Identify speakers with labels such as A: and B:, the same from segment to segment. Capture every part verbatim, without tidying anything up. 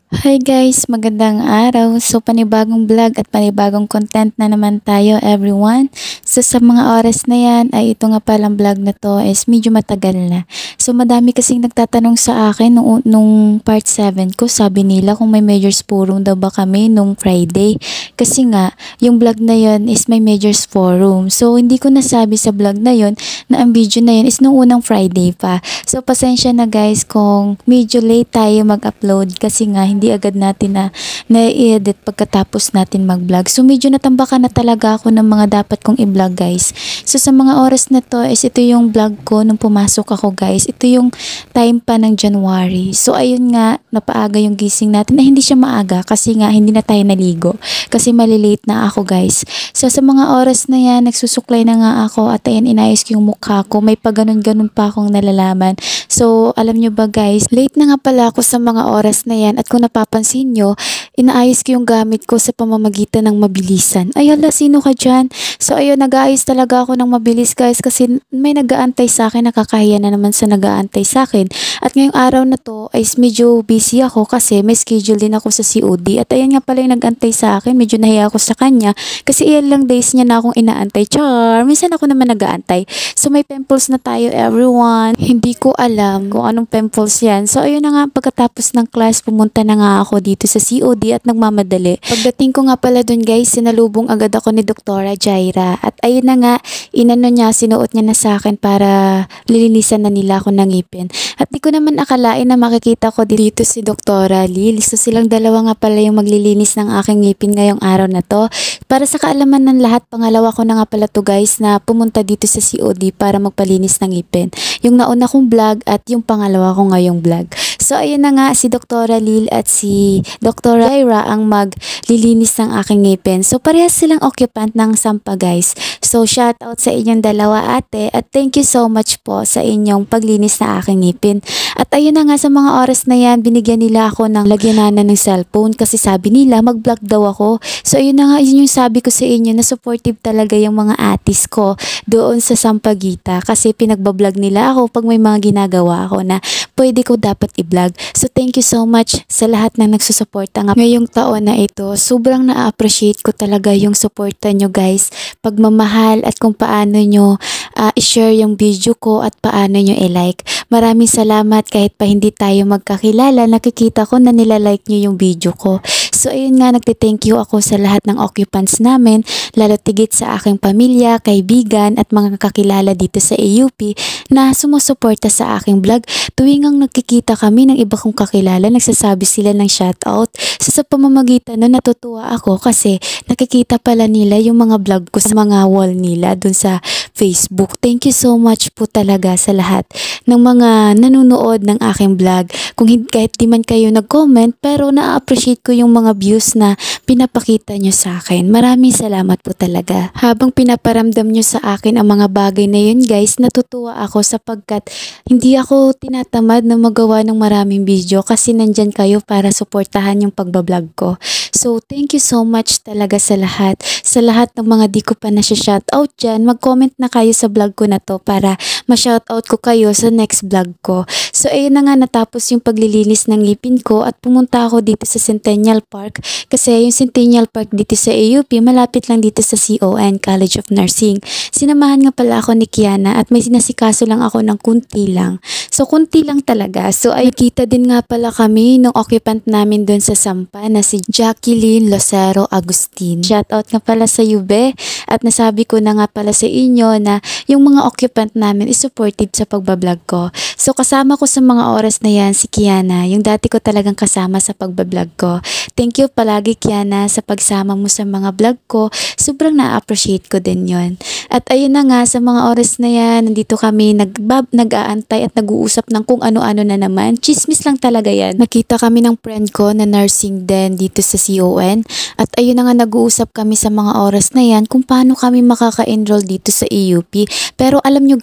A: Hi guys, magandang araw. So panibagong vlog at panibagong content na naman tayo everyone. So sa mga oras na yan ay ito nga palang vlog na to is medyo matagal na. So madami kasing nagtatanong sa akin nung, nung part seven ko, sabi nila kung may majors forum daw ba kami nung Friday. Kasi nga yung vlog na yon is may majors forum. So hindi ko nasabi sa vlog na yon na ang video na yun is nung unang Friday pa. So pasensya na guys kung medyo late tayo mag-upload kasi nga hindi agad natin na na-edit pagkatapos natin mag-vlog. So medyo natambakan na talaga ako ng mga dapat kong i-vlog guys. So sa mga oras na to is ito yung vlog ko nung pumasok ako guys. Ito yung time pa ng January. So ayun nga, napaaga yung gising natin na hindi siya maaga kasi nga hindi na tayo naligo. Kasi malilate na ako guys. So sa mga oras na yan, nagsusuklay na nga ako at ayan inayos ko yung mukha ko. May pa ganun-ganun pa akong nalalaman. So alam nyo ba guys, late na nga pala ako sa mga oras na yan at kung napapansin nyo, inaayos ko yung gamit ko sa pamamagitan ng mabilisan. Ay hala, sino ka dyan? So ayun, nag-aayos talaga ako ng mabilis guys kasi may nag-aantay sa akin, nakakahiya na naman sa nag-aantay sa akin. At ngayong araw na to ay medyo busy ako kasi may schedule din ako sa C O D. At ayan nga pala yung nag-antay sa akin, medyo nahiya ako sa kanya kasi iyan lang days niya na akong inaantay. Char, minsan ako naman nag-aantay. So may pimples na tayo everyone. Hindi ko alam kung anong pimples yan. So ayun na nga, pagkatapos ng class, pumunta na nga ako dito sa C O D at nagmamadali. Pagdating ko nga pala dun guys, sinalubong agad ako ni Doktora Jaira. At ayun na nga, inano niya, sinuot niya na sa akin para lilinisan na nila ako ng ngipin. At di ko naman akalain na makikita ko dito si Doktora Lil. So silang dalawa nga pala yung maglilinis ng aking ngipin ngayong araw na to. Para sa kaalaman ng lahat, pangalawa ko na nga pala to guys na pumunta dito sa C O D para magpalinis ng ngipin. Yung nauna kong vlog at yung pangalawa ko ngayong vlog. So ayun na nga, si Doktora Lil at si Doktora Jaira ang maglilinis ng aking ngipin. So parehas silang occupant ng Sampa guys. So shout out sa inyong dalawa ate at thank you so much po sa inyong paglinis na aking ngipin. At ayun na nga, sa mga oras na yan, binigyan nila ako ng lagyanan ng cellphone kasi sabi nila mag-vlog daw ako. So ayun na nga, yun yung sabi ko sa inyo na supportive talaga yung mga atis ko doon sa Sampaguita kasi pinagbablog nila ako pag may mga ginagawa ako na pwede ko dapat i-vlog. So thank you so much sa lahat na nagsusuporta nga ngayong taon na ito. Sobrang na-appreciate ko talaga yung suporta nyo guys, pagmamahal at kung paano nyo uh, i-share yung video ko at paano nyo i-like. Maraming salamat kahit pa hindi tayo magkakilala, nakikita ko na nilalike nyo yung video ko. So ayun nga, nagte-thank you ako sa lahat ng occupants namin, lalo tigit sa aking pamilya, kaibigan at mga kakilala dito sa A U P na sumusuporta sa aking vlog. Tuwing ang nagkikita kami ng iba kong kakilala, nagsasabi sila ng shoutout. So sa pamamagitan nun, natutuwa ako kasi nakikita pala nila yung mga vlog ko sa mga wall nila dun sa Facebook. Thank you so much po talaga sa lahat ng mga nanonood ng aking vlog. Kung hindi, kahit di man kayo nag-comment, pero na-appreciate ko yung mga views na pinapakita nyo sa akin. Maraming salamat po talaga. Habang pinaparamdam nyo sa akin ang mga bagay na yun guys, natutuwa ako sapagkat hindi ako tinatamad na magawa ng maraming video kasi nandyan kayo para suportahan yung pagbablog ko. So thank you so much talaga sa lahat. Sa lahat ng mga di ko pa na-shoutout dyan, mag-comment na kayo sa vlog ko na to para ma-shoutout ko kayo sa next vlog ko. So ayun na nga, natapos yung paglilinis ng ngipin ko at pumunta ako dito sa Centennial Park kasi yung Centennial Park dito sa A U P malapit lang dito sa C O N, College of Nursing. Sinamahan nga pala ako ni Kiana at may sinasikaso lang ako ng kunti lang. So kunti lang talaga. So ay kita din nga pala kami nung occupant namin doon sa Sampa na si Jacqueline Lucero Agustin. Shoutout nga pala sa Yube at nasabi ko na nga pala sa inyo na yung mga occupant namin is supportive sa pagbablog ko. So kasama ko sa mga oras na yan si Kiana, yung dati ko talagang kasama sa pagbablog ko. Thank you palagi Kiana sa pagsama mo sa mga vlog ko. Sobrang na-appreciate ko din yon. At ayun na nga, sa mga oras na yan, nandito kami nagbab, nag-aantay at nag-uusap ng kung ano-ano na naman. Chismis lang talaga yan. Nakita kami ng friend ko na nursing din dito sa C O N. At ayun na nga, nag-uusap kami sa mga oras na yan kung paano kami makaka-enroll dito sa A U P. Pero alam nyo guys, enroll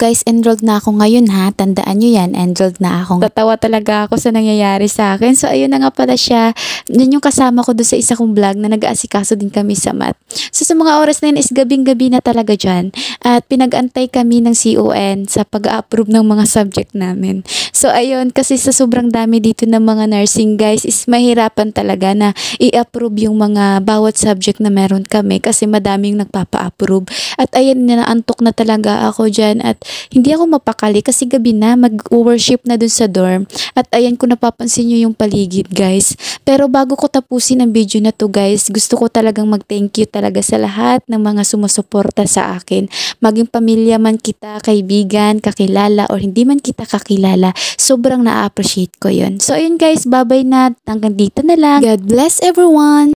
A: enrolled na ako ngayon ha. Tandaan nyo yan, enrolled na ako. Tatawa talaga ako sa nangyayari sa akin. So ayun na nga pala siya. Yan yung kasama ko doon sa isa kong vlog na nag-aasikaso din kami sa math. So sa mga oras na yun is gabing-gabi na talaga dyan. At pinag-antay kami ng C O N sa pag-approve ng mga subject namin. So ayun, kasi sa sobrang dami dito ng mga nursing guys is mahirapan talaga na i-approve yung mga bawat subject na meron kami kasi madaming nagpapa-approve. At ayun, naantok na talaga ako dyan at hindi ako mapakali kasi gabi na, mag-worship na dun sa dorm. At ayan, kung napapansin nyo yung paligid guys. Pero bago ko tapusin ang video na to guys, gusto ko talagang mag-thank you talaga sa lahat ng mga sumusuporta sa akin. Maging pamilya man kita, kaibigan, kakilala, or hindi man kita kakilala, sobrang na-appreciate ko yun. So ayun guys, bye-bye na. Hanggang dito na lang. God bless everyone!